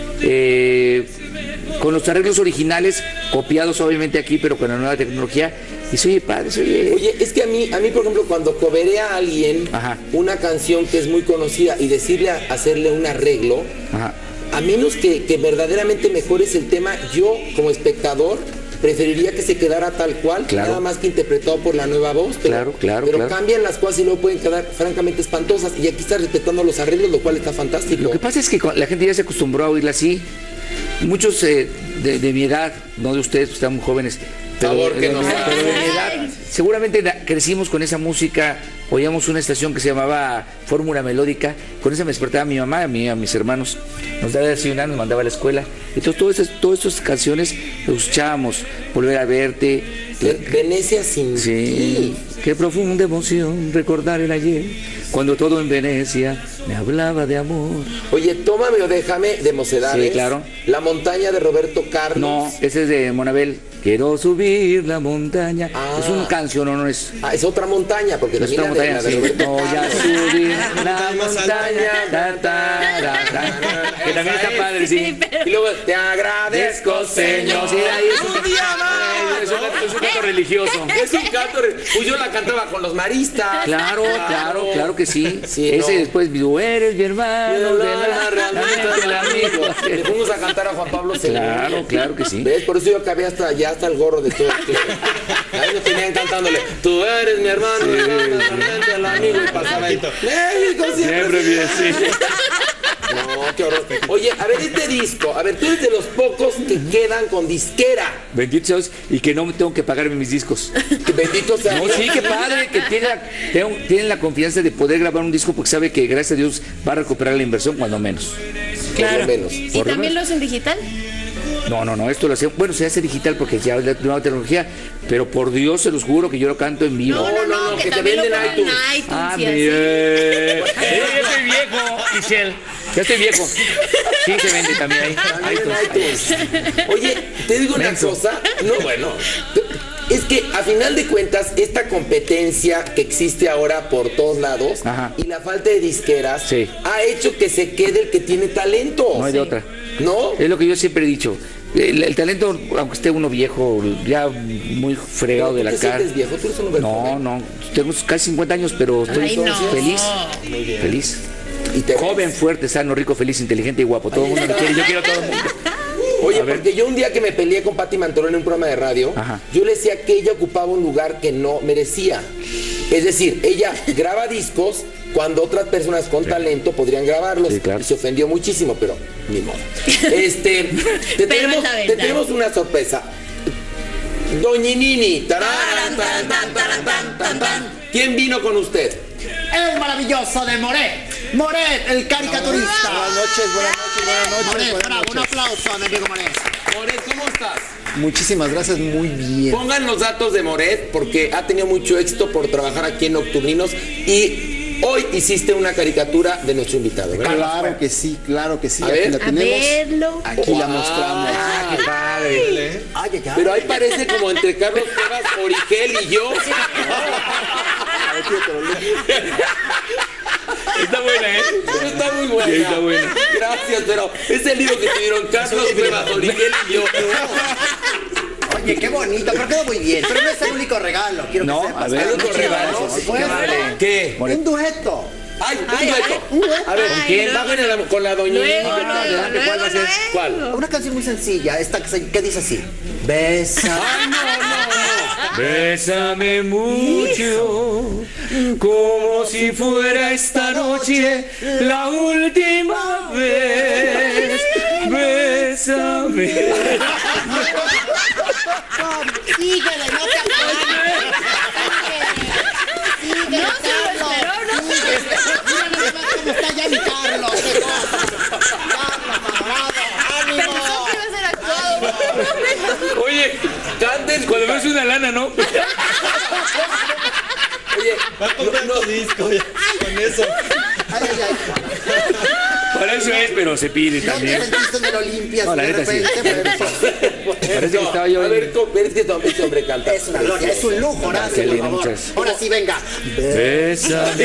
eh, con los arreglos originales, copiados obviamente aquí, pero con la nueva tecnología. Y se oye padre, se oye... Oye, es que a mí, a mí por ejemplo, cuando coveré a alguien Ajá. una canción que es muy conocida y decirle a, hacerle un arreglo, Ajá. a menos que, que verdaderamente mejores el tema, yo como espectador preferiría que se quedara tal cual, Claro. nada más que interpretado por la nueva voz, pero, Claro, claro, pero claro. cambian las cosas y luego pueden quedar francamente espantosas, y aquí está respetando los arreglos, lo cual está fantástico. Lo que pasa es que la gente ya se acostumbró a oírla así. Muchos eh, de, de mi edad, no de ustedes, pues están muy jóvenes, pero, Favor, que de, no mi- sea. pero de mi edad, seguramente na- crecimos con esa música, oíamos una estación que se llamaba Fórmula Melódica, con esa me despertaba mi mamá, a mí, a mis hermanos, nos daba de desayunar, nos mandaba a la escuela, entonces todas esas, todas estas canciones las escuchábamos, Volver a Verte, Ve- Venecia sin sí, qué profunda emoción recordar el ayer, cuando todo en Venecia me hablaba de amor. Oye, Tómame o Déjame de Mocedades. Sí, claro. La Montaña de Roberto Carlos. No, ese es de Monabel. Quiero subir la montaña. Ah. Es una canción, ¿no? No es. Ah, es otra montaña, porque Es también otra la de, montaña, la de sí. Roberto Voy a Carlos. subir la montaña. Ta, ta, ta, ta. Que también está padre, sí. Y luego, te agradezco, Señor. Sí, ahí es un, Un día más. es un, es un canto religioso. Es un canto. re- Pues yo la cantaba con los maristas. Claro, claro, claro que sí. Sí, Ese no. después, tú eres mi hermano. Pero de la- la- realmente el amigo. Le fuimos a cantar a Juan Pablo segundo. Claro, claro que sí. ¿Ves? Por eso yo acabé hasta allá, hasta el gorro de todo. Ahí nos tenían cantándole. Tú eres mi hermano, mi hermano, realmente el amigo. Y pasaba ahí. México siempre. Siempre bien, sí. No, qué horror. Oye, a ver, este disco, a ver, tú eres de los pocos que quedan con disquera. Bendito seas y que no me tengo que pagarme mis discos. Que bendito sea No, Dios. sí, qué padre, que tiene la- tengo- tienen la confianza de poder grabar un disco porque sabe que gracias a Dios va a recuperar la inversión cuando menos. Por lo menos. ¿Y Por lo también lo menos. hacen digital? No, no, no, esto lo hace, bueno, se hace digital porque ya es la nueva tecnología, pero por Dios se los juro que yo lo canto en vivo. No, no, no, no, que, que te también lo venden ponen en iTunes. iTunes Ah, y así. mire. Ya estoy viejo, Michelle. Ya estoy viejo. Sí, se vende también ahí. También en iTunes. iTunes. Oye, te digo una Menso. cosa. No, bueno. Es que a final de cuentas, esta competencia que existe ahora por todos lados Ajá. y la falta de disqueras Sí. ha hecho que se quede el que tiene talento. No hay de otra. ¿No? Es lo que yo siempre he dicho. El, el talento, aunque esté uno viejo, ya muy fregado de ¿Tú la te cara. sientes viejo? Tú eres un hombre No, joven. no, tengo casi cincuenta años, pero estoy Ay, no. feliz. Feliz. Y te Joven, fuerte, sano, rico, feliz, inteligente y guapo. Todo el mundo me quiere, yo quiero a todo el mundo. Oye, A ver. porque yo un día que me peleé con Pati Mantorón en un programa de radio, Ajá. yo le decía que ella ocupaba un lugar que no merecía. Es decir, ella graba discos cuando otras personas con talento podrían grabarlos. Sí, claro. Y se ofendió muchísimo, pero ni modo. Este, te, Pero tenemos, es la te verdad. tenemos una sorpresa. Doñinini. Tarán, tan, tan, tan, tan, tan, tan. ¿Quién vino con usted? El maravilloso de Moret. Moret, el caricaturista. Buenas noches, buenas noches, buenas noches. Moret, buenas bravo, un noches. aplauso a mi amigo Moret. Moret, ¿cómo estás? Muchísimas gracias, muy bien. Pongan los datos de Moret porque ha tenido mucho éxito por trabajar aquí en Nocturninos y hoy hiciste una caricatura de nuestro invitado, ¿verdad? Claro que sí, claro que sí. A Aquí ver. la A tenemos. verlo. Aquí la Wow. mostramos. Ah, qué padre. Ay, ay, ay. Pero ahí parece como entre Carlos Cuevas, Origel y yo. Está buena, ¿eh? Pero está muy buena. Sí, está buena. Gracias, pero es el libro que tuvieron Carlos Cuevas, Origel y yo. Oye, qué bonito, pero quedó muy bien. Pero no es el único regalo, quiero No, que sepas. a ver. ¿Hay otro Muchas regalo? gracias. Sí, Pues, qué amable. ¿Qué? un dueto. ¡Ay, un dueto! A ver, ¿con Ay, quién? no. Bajen la- con la doña. Luego, A ver, luego, adelante, ¿cuál va a ser? luego, ¿Cuál? Una canción muy sencilla, esta que, se- que dice así. Besa. Ay, no, no, no. Bésame mucho, como si fuera esta noche la última vez. Bésame. Síguele, no te acuerdes. Síguele, No se lo Carlos. esperó, no se lo Síguele. Mira nada más cómo está ya mi Carlos. Qué cosa. Carlos, adorado. ¡Ánimo! Pensó que iba a ser actuado. Oye, canten. Cuando ves una lana, ¿no? Oye, Va a comprar tu disco ya, con eso. Ay, ay, ay. Para eso es, pero se pide No te también. sentiste en el Olimpia No, la de neta sí. repente, pero- Parece que estaba yo. A ver, ver que este hombre canta. Es una gloria, es un lujo, Horacio, por favor. Muchas. Ahora sí, venga. Bésame,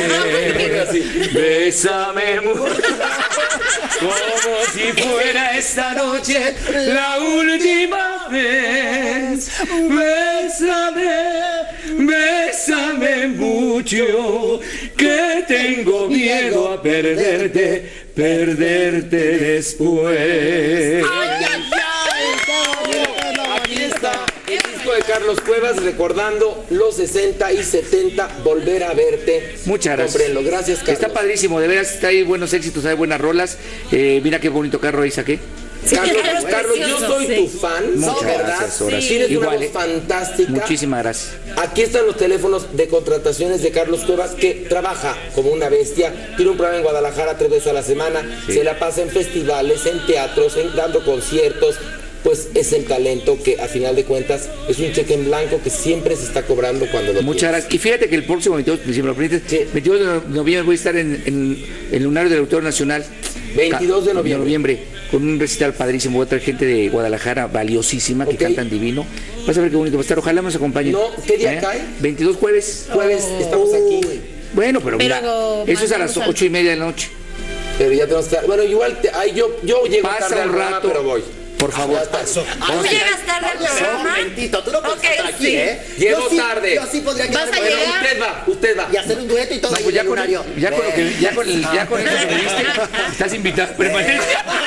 bésame mucho, como si fuera esta noche la última vez. Bésame, bésame mucho, que tengo miedo a perderte, perderte después. ¡Ay, ay, ay! Aquí está el disco de Carlos Cuevas recordando los sesenta y setenta, Volver a Verte. Muchas gracias. Cómprenlo. Gracias, Carlos. Está padrísimo, de veras, está ahí buenos éxitos, hay buenas rolas. Eh, mira qué bonito carro ahí saqué. Carlos, Carlos, yo soy tu fan. Muchas ¿verdad? gracias, Horacio. Tienes Igual, una voz eh. fantástica. Muchísimas gracias. Aquí están los teléfonos de contrataciones de Carlos Cuevas, que trabaja como una bestia. Tiene un programa en Guadalajara tres veces a la semana. Sí. Se la pasa en festivales, en teatros, en, dando conciertos. Pues es el talento que a final de cuentas es un cheque en blanco que siempre se está cobrando cuando lo Muchas tienes. gracias. Y fíjate que el próximo veintidós, si me lo permites, sí. veintidós de noviembre voy a estar en, en, en el lunario del Auditorio Nacional. veintidós de noviembre. noviembre. Con un recital padrísimo. Voy a traer gente de Guadalajara valiosísima que Okay. cantan divino. Vas a ver qué bonito va a estar. Ojalá nos acompañen. No, ¿qué día ¿Eh? cae? veintidós jueves. Jueves, estamos aquí. Bueno, pero, mira, Pero eso es a las mandamos ocho y media de la noche. Pero ya tenemos que... Bueno, igual te- ay, yo, yo llego Pasa tarde al un programa, rato. pero voy. Por favor. Ya está. ¿Tú llegas tarde al Oye, un programa? momentito, tú no puedes Ok, estar aquí, sí. ¿eh? Llego Yo sí- tarde. Yo sí podría ¿Vas quedarme a bueno, llegar? Usted va, usted va. y hacer un dueto y todo No, ahí pues en ya, el con, lunario. ya, con lo que, ya, con, el- ya con eso que me diste, estás invitado permanente.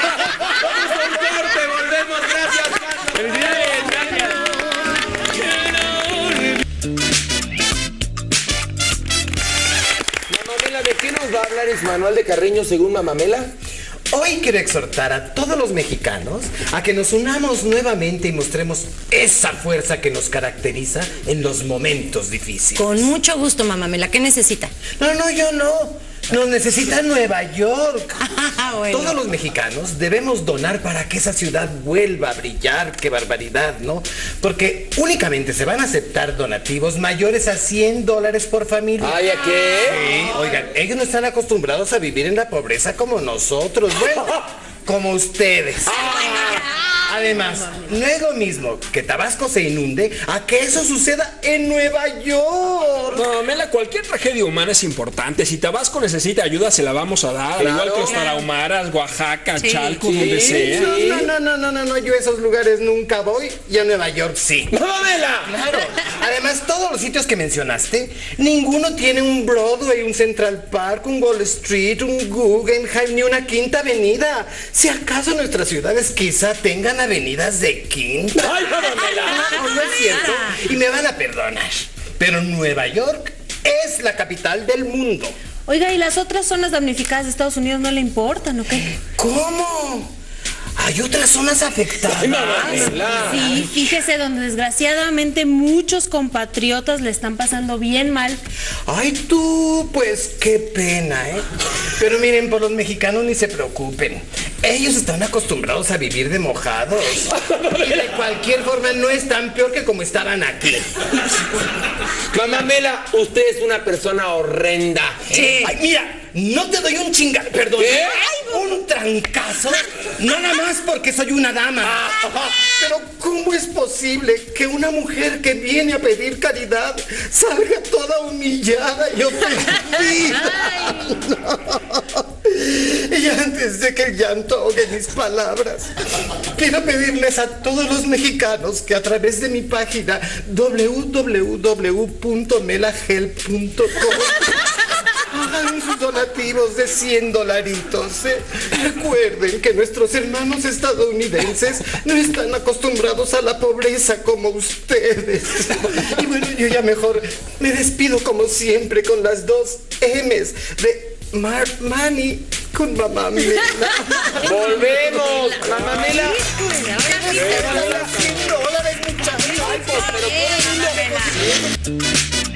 Te volvemos, gracias, Carlos. Felicidades, gracias. Mamamela, ¿de qué nos va a hablar en su manual de Carreño según Mamamela? Hoy quiero exhortar a todos los mexicanos a que nos unamos nuevamente y mostremos esa fuerza que nos caracteriza en los momentos difíciles. Con mucho gusto, Mamamela. ¿Qué necesita? No, no, yo no. Nos necesita Nueva York. Ah, bueno. Todos los mexicanos debemos donar para que esa ciudad vuelva a brillar. Qué barbaridad, ¿no? Porque únicamente se van a aceptar donativos mayores a cien dólares por familia. ¿Ay, a qué? Sí, oigan, ellos no están acostumbrados a vivir en la pobreza como nosotros. Bueno, como ustedes. Además, no es lo mismo que Tabasco se inunde a que eso suceda en Nueva York. No, Mela, cualquier tragedia humana es importante. Si Tabasco necesita ayuda, se la vamos a dar. Claro. Igual que los Tarahumaras, Oaxaca, Sí. Chalco, Sí, donde sea. No, no, no, no, no, no, no, yo a esos lugares nunca voy y a Nueva York sí. ¡Mamamela! Claro. Además, todos los sitios que mencionaste, ninguno tiene un Broadway, un Central Park, un Wall Street, un Guggenheim, ni una Quinta Avenida. Si acaso nuestras ciudades quizá tengan avenidas de quinta. ¡Ay, Mamamela! No, no es cierto. Y me van a perdonar. Pero Nueva York es la capital del mundo. Oiga, ¿y las otras zonas damnificadas de Estados Unidos no le importan o qué? ¿Cómo? Hay otras zonas afectadas. ¡Ay, Mamamela! Sí, fíjese, donde desgraciadamente muchos compatriotas le están pasando bien mal. Ay, tú, pues qué pena, ¿eh? Pero miren, por los mexicanos ni se preocupen. Ellos están acostumbrados a vivir de mojados. Y de cualquier forma no es tan peor que como estaban aquí. Mamamela, usted es una persona horrenda. Sí. Ay, mira, no te doy un chinga, perdón. ¿Qué? Un trancazo, nada más porque soy una dama. Pero ¿cómo es posible que una mujer que viene a pedir caridad salga toda humillada y ofendida? Y antes de que el llanto ahogue mis palabras, quiero pedirles a todos los mexicanos que a través de mi página doble u doble u doble u punto melahelp punto com hagan sus donativos de cien dolaritos. ¿eh? Recuerden que nuestros hermanos estadounidenses no están acostumbrados a la pobreza como ustedes. Y bueno, yo ya mejor me despido como siempre con las dos M's de Mark Money con Mamamela. ¡Volvemos! ¡Mamamela! cien dólares, muchachos. Ay, pues, pero todo el mundo.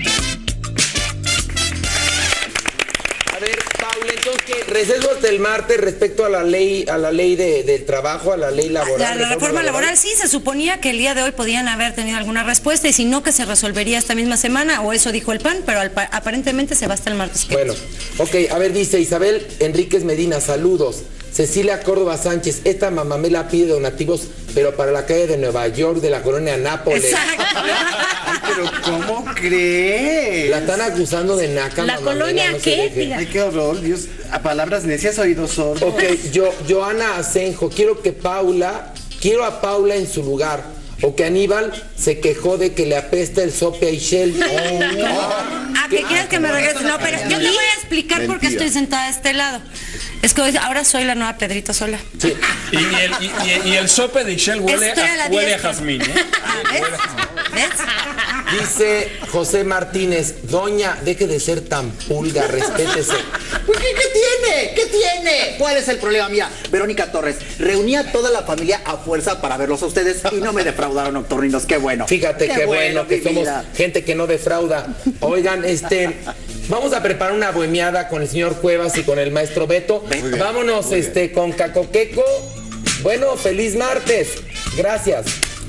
A ver, Paula, entonces, ¿qué? Receso hasta el martes respecto a la ley, a la ley de, del trabajo, a la ley laboral. La, la reforma laboral, sí, se suponía que el día de hoy podían haber tenido alguna respuesta y si no, que se resolvería esta misma semana, o eso dijo el P A N, pero al, aparentemente se va hasta el martes. Bueno, ok, a ver, dice Isabel Enríquez Medina, saludos. Cecilia Córdoba Sánchez, esta mamamela pide donativos, pero para la calle de Nueva York, de la colonia Nápoles. Exacto. Ay, pero ¿cómo crees? La están acusando de naca. ¿La mamamela, colonia no se qué? deje. Diga. Ay, qué horror, Dios. A palabras necias, oídos sordos. Ok, yo, Joana Asenjo, quiero que Paula, quiero a Paula en su lugar. O que Aníbal se quejó de que le apesta el sope a Ishel. ¿A qué quieres que me regrese? No, pero yo te voy a explicar por qué estoy sentada a este lado. Es que hoy- ahora soy la nueva Pedrito Sola. Sí. Y, y el, y- y- y el sope de Ishel huele Estoy a la a, huele a diestra. jazmín, ¿eh? Ah, ¿ves? ¿Ves? Dice José Martínez, doña, deje de ser tan pulga, respétese. Pues, ¿qué, ¿Qué tiene? ¿Qué tiene? ¿Cuál es el problema? Mira, Verónica Torres, reuní a toda la familia a fuerza para verlos a ustedes y no me defraudaron, nocturninos. Qué bueno. Fíjate qué, bueno, que mi somos vida. gente que no defrauda. Oigan, este, vamos a preparar una bohemiada con el señor Cuevas y con el maestro Beto. Vámonos, este, con Cacoqueco. Bueno, feliz martes. Gracias.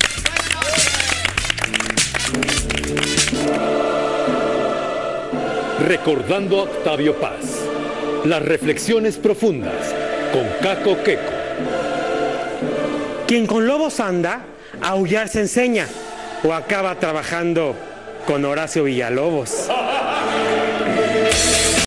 Recordando a Octavio Paz. Las reflexiones profundas con Caco Queco. Quien con lobos anda, a aullar se enseña, o acaba trabajando con Horacio Villalobos.